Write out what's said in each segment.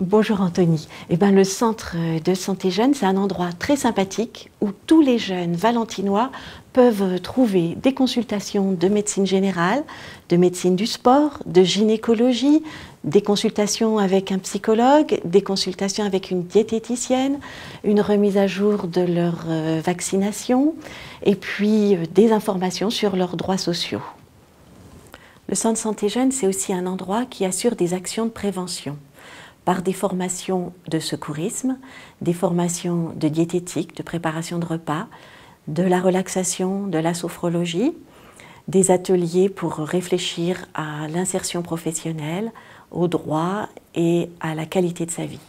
Bonjour Anthony. Le centre de santé jeune, c'est un endroit très sympathique où tous les jeunes valentinois peuvent trouver des consultations de médecine générale, de médecine du sport, de gynécologie, des consultations avec un psychologue, des consultations avec une diététicienne, une remise à jour de leur vaccination et puis des informations sur leurs droits sociaux. Le centre santé jeune, c'est aussi un endroit qui assure des actions de prévention par des formations de secourisme, des formations de diététique, de préparation de repas, de la relaxation, de la sophrologie, des ateliers pour réfléchir à l'insertion professionnelle, aux droits et à la qualité de sa vie.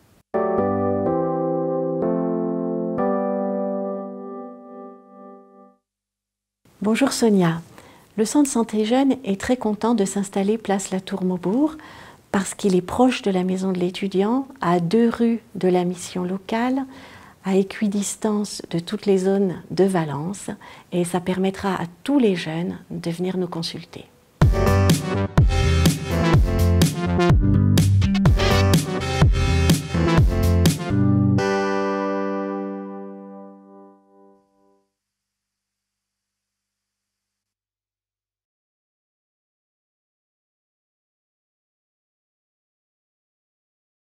Bonjour Sonia. Le centre santé jeune est très content de s'installer place La Tour-Maubourg parce qu'il est proche de la maison de l'étudiant, à 2 rues de la mission locale, à équidistance de toutes les zones de Valence, et ça permettra à tous les jeunes de venir nous consulter.